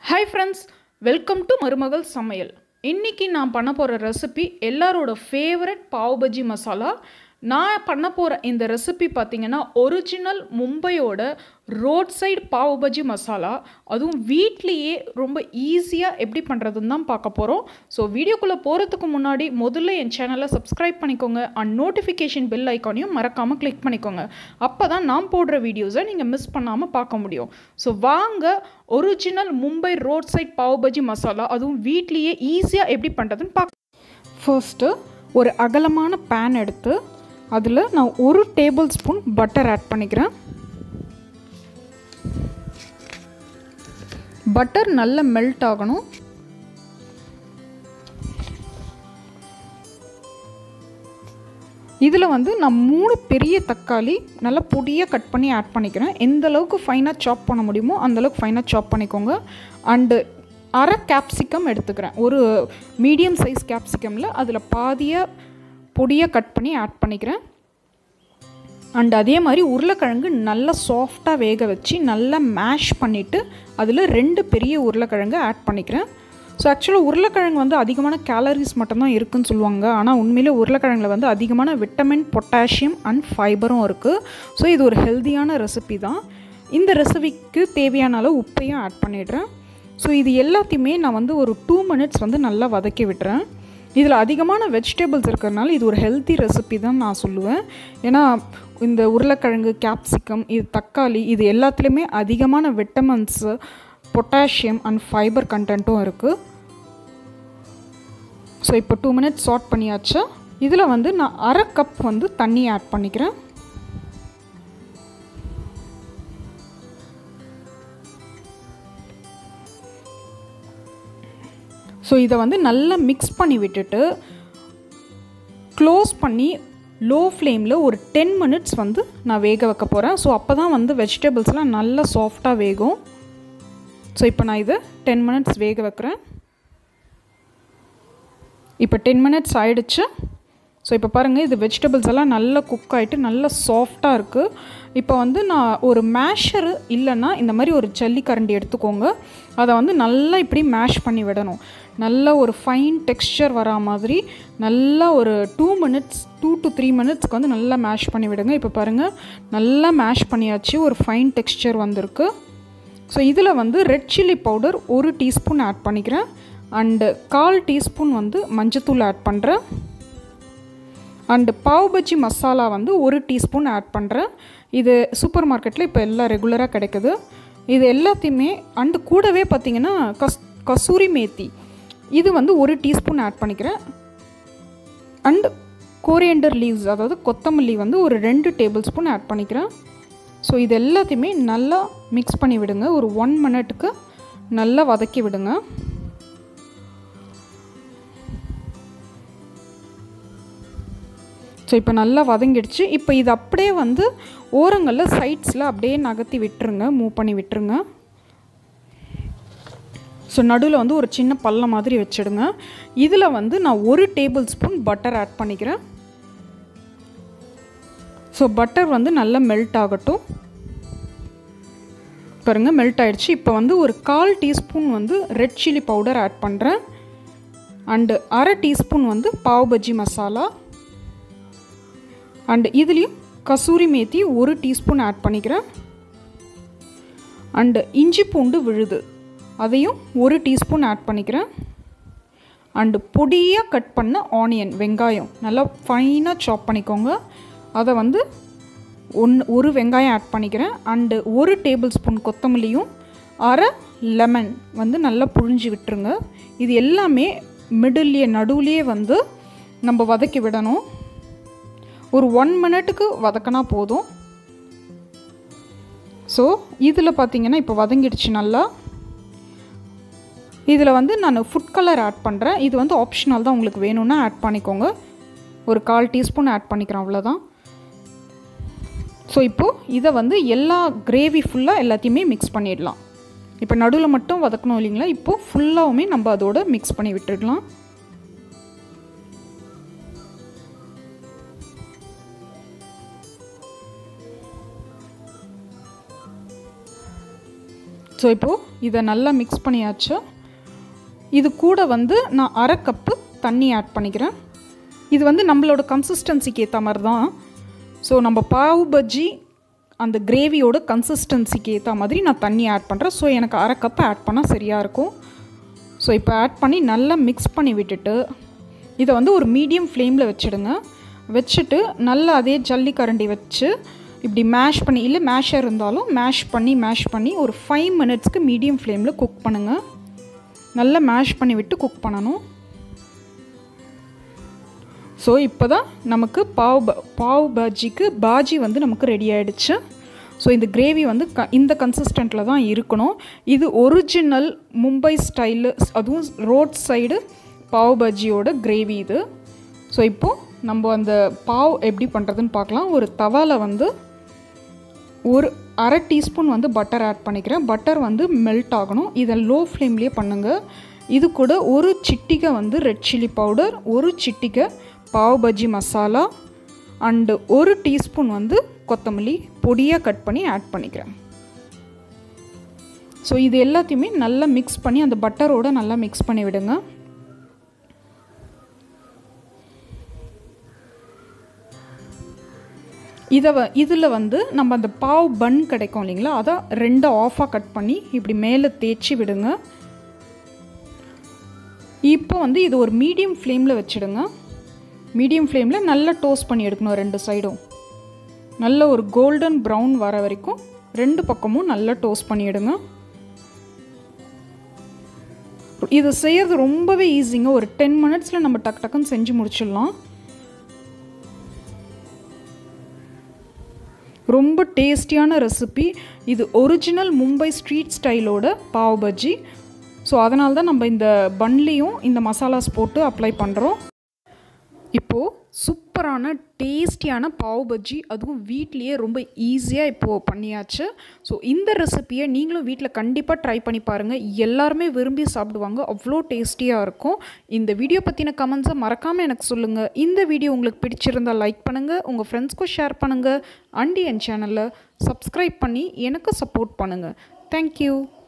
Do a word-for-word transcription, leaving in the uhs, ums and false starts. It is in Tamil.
Hi friends, welcome to மருமகள் சமையல். இன்னைக்கு நான் பண்ண போற ரெசிபி எல்லாரோட ஃபேவரட் பாவ் பஜ்ஜி மசாலா. நான் பண்ண போற இந்த ரெசிபி பாத்தீங்கன்னா ஒரிஜினல் மும்பையோட ரோட் சைடு பாவ் பஜ்ஜி மசாலா. அதுவும் வீட்லயே ரொம்ப ஈஸியா எப்படி பண்றதுன்னு தான் பார்க்க போறோம். ஸோ வீடியோக்குள்ள போறதுக்கு முன்னாடி முதல்ல என் சேனலை சப்ஸ்கிரைப் பண்ணிக்கோங்க அண்ட் நோட்டிஃபிகேஷன் பெல் ஐக்கானையும் மறக்காம கிளிக் பண்ணிக்கோங்க. அப்பதான் நான் போடுற வீடியோஸை நீங்க மிஸ் பண்ணாம பார்க்க முடியும். ஸோ வாங்க original Mumbai road side pav bhaji masala அதுவும் வீட்லயே ஈஸியா எப்படி பண்றதுன்னு பார்க்க. ஃபர்ஸ்ட் ஒரு அகலமான பேன் எடுத்து அதில் நான் ஒரு டேபிள் ஸ்பூன் பட்டர் ஆட் பண்ணிக்கிறேன். பட்டர் நல்லா மெல்ட் ஆகணும். இதில் வந்து நான் மூணு பெரிய தக்காளி நல்லா பொடியாக கட் பண்ணி ஆட் பண்ணிக்கிறேன். எந்த அளவுக்கு ஃபைனாக சாப் பண்ண முடியுமோ அந்தளவுக்கு ஃபைனாக சாப் பண்ணிக்கோங்க. அண்டு அரை கேப்சிகம் எடுத்துக்கிறேன். ஒரு மீடியம் சைஸ் கேப்சிகமில் அதில் பாதியாக பொடியாக கட் பண்ணி ஆட் பண்ணிக்கிறேன். அண்ட் அதே மாதிரி உருளைக்கிழங்கு நல்லா சாஃப்டாக வேக வச்சு நல்லா மேஷ் பண்ணிவிட்டு அதில் ரெண்டு பெரிய உருளைக்கிழங்கு ஆட் பண்ணிக்கிறேன். ஸோ ஆக்சுவலாக உருளைக்கிழங்கு வந்து அதிகமான கேலரிஸ் மட்டும்தான் இருக்குதுன்னு சொல்லுவாங்க. ஆனால் உண்மையிலே உருளைக்கிழங்குல வந்து அதிகமான விட்டமின், பொட்டாசியம் அண்ட் ஃபைபரும் இருக்குது. ஸோ இது ஒரு ஹெல்த்தியான ரெசிபி தான். இந்த ரெசிபிக்கு தேவையான அளவு உப்பையும் ஆட் பண்ணிடுறேன். ஸோ இது எல்லாத்தையுமே நான் வந்து ஒரு டூ மினிட்ஸ் வந்து நல்லா வதக்கி விட்டுறேன். இதில் அதிகமான வெஜிடபிள்ஸ் இருக்கிறதுனால இது ஒரு ஹெல்த்தி ரெசிபி தான் நான் சொல்லுவேன். ஏன்னா இந்த உருளைக்கிழங்கு, கேப்சிகம், இது தக்காளி, இது எல்லாத்துலேயுமே அதிகமான விட்டமின்ஸு, பொட்டாசியம் அண்ட் ஃபைபர் கண்டென்ட்டும் இருக்குது. ஸோ இப்போ டூ மினிட்ஸ் சாட் பண்ணியாச்சு. இதில் வந்து நான் அரை கப் வந்து தண்ணி ஆட் பண்ணிக்கிறேன். ஸோ இதை வந்து நல்லா மிக்ஸ் பண்ணி விட்டுட்டு க்ளோஸ் பண்ணி லோ ஃப்ளேமில் ஒரு டென் மினிட்ஸ் வந்து நான் வேக வைக்க போகிறேன். ஸோ அப்போ தான் வந்து வெஜிடபிள்ஸ்லாம் நல்லா சாஃப்டாக வேகும். ஸோ இப்போ நான் இதை டென் மினிட்ஸ் வேக வைக்கிறேன். இப்போ டென் மினிட்ஸ் ஆயிடுச்சு. ஸோ இப்போ பாருங்கள், இது வெஜிடபிள்ஸ் எல்லாம் நல்லா குக் ஆகிட்டு நல்லா சாஃப்டாக இருக்குது. இப்போ வந்து நான் ஒரு மேஷரு இல்லைன்னா இந்த மாதிரி ஒரு ஜல்லிக்கரண்டி எடுத்துக்கோங்க. அதை வந்து நல்லா இப்படி மேஷ் பண்ணி விடணும். நல்லா ஒரு ஃபைன் டெக்ஸ்சர் வரா மாதிரி நல்லா ஒரு two minutes two to three மினிட்ஸ்க்கு வந்து நல்லா மேஷ் பண்ணி விடுங்க. இப்போ பாருங்கள், நல்லா மேஷ் பண்ணியாச்சு, ஒரு ஃபைன் டெக்ஸ்சர் வந்திருக்கு. ஸோ இதில் வந்து ரெட் சில்லி பவுடர் ஒரு டீஸ்பூன் ஆட் பண்ணிக்கிறேன். அண்டு கால் டீஸ்பூன் வந்து மஞ்சத்தூள் ஆட் பண்ணுறேன். அண்டு பாவ் பஜ்ஜி மசாலா வந்து ஒரு டீஸ்பூன் ஆட் பண்ணுறேன். இது சூப்பர் மார்க்கெட்டில் இப்போ எல்லாம் ரெகுலராக கிடைக்குது. இது எல்லாத்தையுமே அண்டு கூடவே பார்த்திங்கன்னா கஸ் கசூரி மேத்தி இது வந்து ஒரு டீஸ்பூன் ஆட் பண்ணிக்கிறேன். அண்டு கோரியண்டர் லீவ்ஸ் அதாவது கொத்தமல்லி வந்து ஒரு ரெண்டு டேபிள் ஸ்பூன் ஆட் பண்ணிக்கிறேன். ஸோ இது எல்லாத்தையுமே நல்லா மிக்ஸ் பண்ணி விடுங்க. ஒரு ஒன் மினிட்டுக்கு நல்லா வதக்கி விடுங்க. ஸோ இப்போ நல்லா வதங்கிடுச்சு. இப்போ இது அப்படியே வந்து ஓரங்களில் சைட்ஸில் அப்படியே நகர்த்தி விட்டுருங்க, மூவ் பண்ணி விட்டுருங்க. ஸோ நடுவில் வந்து ஒரு சின்ன பல்ல மாதிரி வச்சுடுங்க. இதில் வந்து நான் ஒரு டேபிள் ஸ்பூன் பட்டர் ஆட் பண்ணிக்கிறேன். ஸோ பட்டர் வந்து நல்லா மெல்ட் ஆகட்டும். பாருங்கள், மெல்ட் ஆகிடுச்சு. இப்போ வந்து ஒரு கால் டீஸ்பூன் வந்து ரெட் சில்லி பவுடர் ஆட் பண்ணுறேன். அண்டு அரை டீஸ்பூன் வந்து பாவ் பஜ்ஜி மசாலா. அண்டு இதுலேயும் கசூரி மேத்தி ஒரு டீஸ்பூன் ஆட் பண்ணிக்கிறேன். அண்டு இஞ்சி பூண்டு விழுது அதையும் ஒரு டீஸ்பூன் ஆட் பண்ணிக்கிறேன். அண்டு பொடியாக கட் பண்ண ஆனியன், வெங்காயம் நல்லா ஃபைனாக சாப் பண்ணிக்கோங்க. அதை வந்து ஒன் ஒரு வெங்காயம் ஆட் பண்ணிக்கிறேன். அண்டு ஒரு டேபிள் ஸ்பூன் கொத்தமல்லியும் அரை லெமன் வந்து நல்லா புழிஞ்சு விட்டுருங்க. இது எல்லாமே மிடில்லையே நடுவுலையே வந்து நம்ம வதக்கி விடணும். ஒரு ஒன் மினிட்டுக்கு வதக்கினா போதும். ஸோ இதில் பார்த்திங்கன்னா இப்போ வதங்கிடுச்சு நல்லா. இதில் வந்து நான் ஃபுட் கலர் ஆட் பண்ணுறேன். இது வந்து ஆப்ஷனல் தான், உங்களுக்கு வேணும்னா ஆட் பண்ணிக்கோங்க. ஒரு கால் டீஸ்பூன் ஆட் பண்ணிக்கிறேன், அவ்வளோதான். ஸோ இப்போது இதை வந்து எல்லா கிரேவி ஃபுல்லாக எல்லாத்தையுமே மிக்ஸ் பண்ணிடலாம். இப்போ நடுவில் மட்டும் வதக்கணும் இல்லைங்களா, இப்போது ஃபுல்லாகவுமே நம்ம அதோட மிக்ஸ் பண்ணி விட்டுடலாம். ஸோ இப்போது இதை நல்லா மிக்ஸ் பண்ணியாச்சு. இது கூட வந்து நான் அரை கப்பு தண்ணி ஆட் பண்ணிக்கிறேன். இது வந்து நம்மளோட கன்சிஸ்டன்சிக்கு ஏற்ற மாதிரி தான். ஸோ நம்ம பாவ் பஜ்ஜி அந்த கிரேவியோட கன்சிஸ்டன்சிக்கு ஏற்ற மாதிரி நான் தண்ணி ஆட் பண்ணுறேன். ஸோ எனக்கு அரை கப்பு ஆட் பண்ணால் சரியாக இருக்கும். ஸோ இப்போ ஆட் பண்ணி நல்லா மிக்ஸ் பண்ணி விட்டுட்டு இதை வந்து ஒரு மீடியம் ஃப்ளேமில் வச்சுடுங்க. வச்சுட்டு நல்லா அதே ஜல்லிக்கரண்டி வச்சு இப்படி மேஷ் பண்ணி, இல்லை மேஷர் இருந்தாலும் மேஷ் பண்ணி மேஷ் பண்ணி ஒரு ஃபைவ் மினிட்ஸ்க்கு மீடியம் ஃப்ளேமில் குக் பண்ணுங்கள். நல்லா மேஷ் பண்ணி விட்டு குக் பண்ணணும். ஸோ இப்போ தான் நமக்கு பாவ் பாவ் பாஜிக்கு பாஜி வந்து நமக்கு ரெடி ஆகிடுச்சு. ஸோ இந்த கிரேவி வந்து க இந்த கன்சிஸ்டண்ட்டில் தான் இருக்கணும். இது ஒரிஜினல் மும்பை ஸ்டைலு, அதுவும் ரோட் சைடு பாவ் பாஜியோட கிரேவி இது. ஸோ இப்போது நம்ம அந்த பாவ் எப்படி பண்ணுறதுன்னு பார்க்கலாம். ஒரு தவாவில் வந்து ஒரு அரை டீஸ்பூன் வந்து பட்டர் ஆட் பண்ணிக்கிறேன். பட்டர் வந்து மெல்ட் ஆகணும். இதை லோ ஃப்ளேம்லேயே பண்ணுங்கள். இது கூட ஒரு சிட்டிகை வந்து ரெட் சில்லி பவுடர், ஒரு சிட்டிகை பாவ் பஜ்ஜி மசாலா அண்டு ஒரு டீஸ்பூன் வந்து கொத்தமல்லி பொடியாக கட் பண்ணி ஆட் பண்ணிக்கிறேன். ஸோ இது எல்லாத்தையுமே நல்லா மிக்ஸ் பண்ணி அந்த பட்டரோடு நல்லா மிக்ஸ் பண்ணி விடுங்க. இதை வ இதில் வந்து நம்ம அந்த பாவ் பன் கிடைக்கும் இல்லைங்களா, அதை ரெண்டு ஆஃபாக கட் பண்ணி இப்படி மேலே தேய்ச்சி விடுங்க. இப்போ வந்து இது ஒரு மீடியம் ஃப்ளேமில் வச்சுடுங்க. மீடியம் ஃப்ளேமில் நல்லா டோஸ்ட் பண்ணி எடுக்கணும். ரெண்டு சைடும் நல்ல ஒரு கோல்டன் ப்ரௌன் வர வரைக்கும் ரெண்டு பக்கமும் நல்லா டோஸ்ட் பண்ணி எடுங்க. இது செய்கிறது ரொம்பவே ஈஸிங்க. ஒரு டென் மினிட்ஸில் நம்ம டக்கு டக்குன்னு செஞ்சு முடிச்சிடலாம். ரொம்ப டேஸ்டியான ரெசிபி இது. ஒரிஜினல் மும்பை ஸ்ட்ரீட் ஸ்டைலோட பாவ் பஜ்ஜி. ஸோ அதனால தான் நம்ம இந்த பன்லேயும் இந்த மசாலாஸ் போட்டு அப்ளை பண்ணுறோம். இப்போது சூப்பரான டேஸ்டியான பாவ் பஜ்ஜி அதுவும் வீட்லேயே ரொம்ப ஈஸியாக இப்போது பண்ணியாச்சு. ஸோ இந்த ரெசிப்பியை நீங்களும் வீட்டில் கண்டிப்பாக ட்ரை பண்ணி பாருங்கள். எல்லாருமே விரும்பி சாப்பிடுவாங்க. அவ்வளோ டேஸ்டியாக இருக்கும். இந்த வீடியோ பற்றின கமெண்ட்ஸை மறக்காமல் எனக்கு சொல்லுங்கள். இந்த வீடியோ உங்களுக்கு பிடிச்சிருந்தால் லைக் பண்ணுங்கள், உங்கள் ஃப்ரெண்ட்ஸ்க்கும் ஷேர் பண்ணுங்கள், அண்ட் என் சேனலை சப்ஸ்கிரைப் பண்ணி எனக்கு சப்போர்ட் பண்ணுங்கள். தேங்க்யூ.